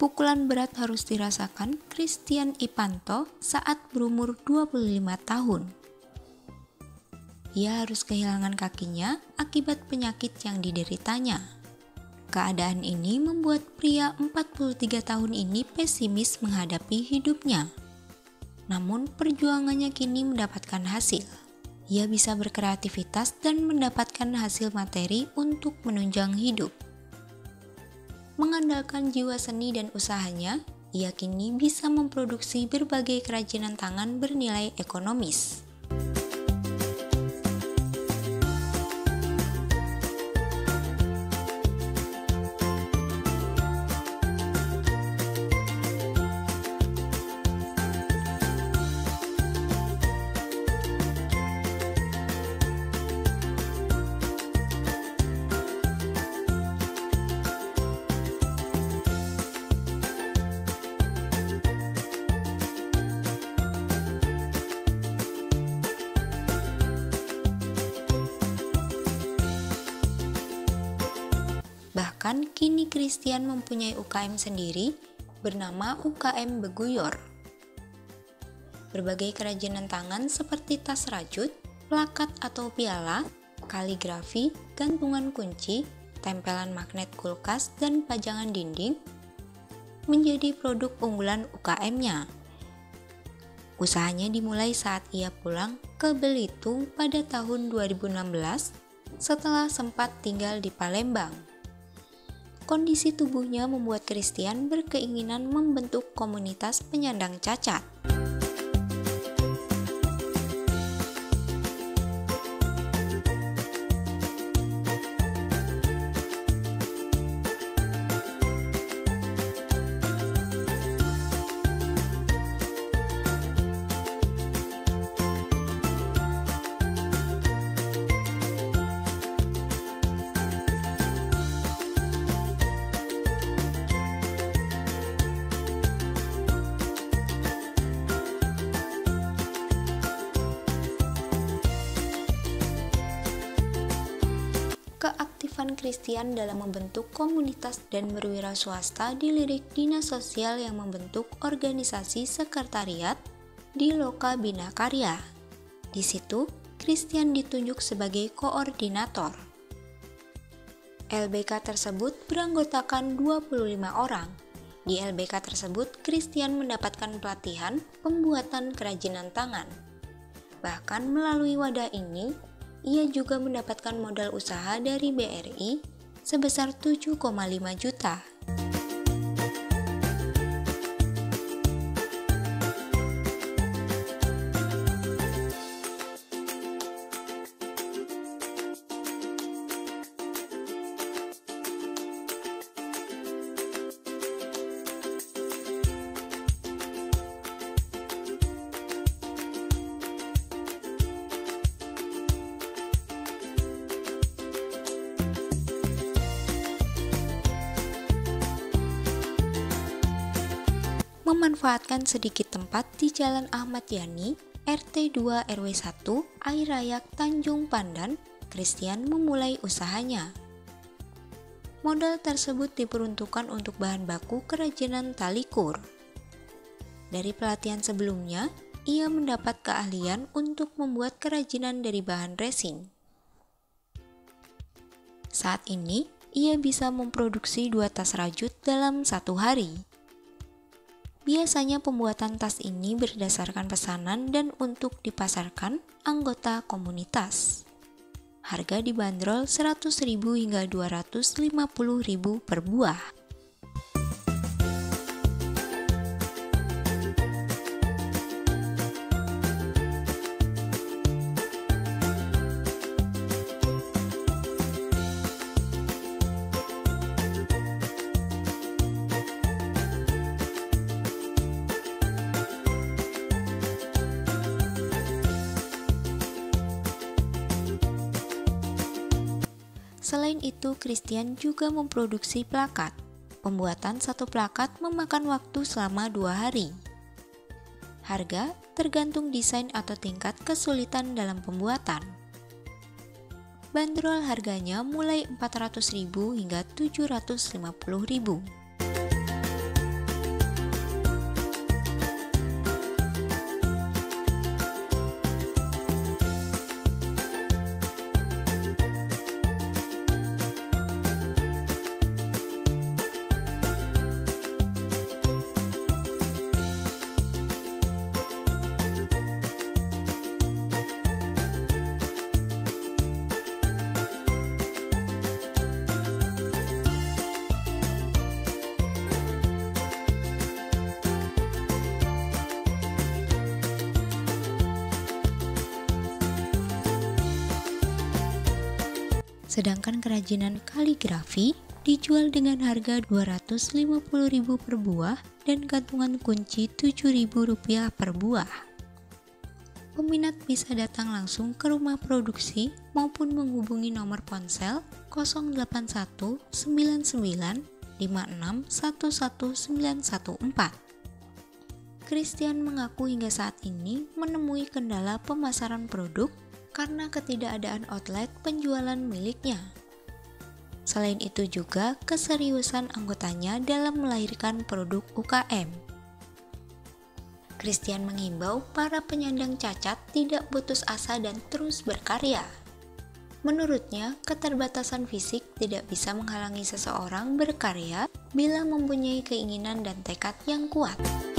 Pukulan berat harus dirasakan Christian Ipanto saat berumur 25 tahun. Ia harus kehilangan kakinya akibat penyakit yang dideritanya. Keadaan ini membuat pria 43 tahun ini pesimis menghadapi hidupnya. Namun perjuangannya kini mendapatkan hasil. Ia bisa berkreativitas dan mendapatkan hasil materi untuk menunjang hidup. Mengandalkan jiwa seni dan usahanya, ia kini bisa memproduksi berbagai kerajinan tangan bernilai ekonomis. Bahkan kini Christian mempunyai UKM sendiri bernama UKM Beguyor. Berbagai kerajinan tangan seperti tas rajut, plakat atau piala, kaligrafi, gantungan kunci, tempelan magnet kulkas, dan pajangan dinding menjadi produk unggulan UKM-nya. Usahanya dimulai saat ia pulang ke Belitung pada tahun 2016 setelah sempat tinggal di Palembang. Kondisi tubuhnya membuat Christian berkeinginan membentuk komunitas penyandang cacat. Keaktifan Christian dalam membentuk komunitas dan berwira swasta dilirik Dinas Sosial yang membentuk organisasi sekretariat di Loka Bina Karya. Di situ, Christian ditunjuk sebagai koordinator. LBK tersebut beranggotakan 25 orang. Di LBK tersebut, Christian mendapatkan pelatihan pembuatan kerajinan tangan. Bahkan melalui wadah ini, ia juga mendapatkan modal usaha dari BRI sebesar 7,5 juta. Memanfaatkan sedikit tempat di Jalan Ahmad Yani, RT 2 RW 1, Airayak, Tanjung Pandan, Christian memulai usahanya. Modal tersebut diperuntukkan untuk bahan baku kerajinan tali kur. Dari pelatihan sebelumnya, ia mendapat keahlian untuk membuat kerajinan dari bahan resin. Saat ini, ia bisa memproduksi 2 tas rajut dalam 1 hari. Biasanya pembuatan tas ini berdasarkan pesanan dan untuk dipasarkan anggota komunitas. Harga dibanderol 100.000 hingga 250.000 per buah. Selain itu, Christian juga memproduksi plakat. Pembuatan satu plakat memakan waktu selama 2 hari. Harga tergantung desain atau tingkat kesulitan dalam pembuatan. Bandrol harganya mulai 400.000 hingga 750.000. Sedangkan kerajinan kaligrafi dijual dengan harga Rp250.000 per buah dan gantungan kunci Rp7.000 per buah. Peminat bisa datang langsung ke rumah produksi maupun menghubungi nomor ponsel 081 99 56 11914. Christian mengaku hingga saat ini menemui kendala pemasaran produk karena ketidakadaan outlet penjualan miliknya. Selain itu juga keseriusan anggotanya dalam melahirkan produk UKM. Christian mengimbau para penyandang cacat tidak putus asa dan terus berkarya. Menurutnya, keterbatasan fisik tidak bisa menghalangi seseorang berkarya bila mempunyai keinginan dan tekad yang kuat.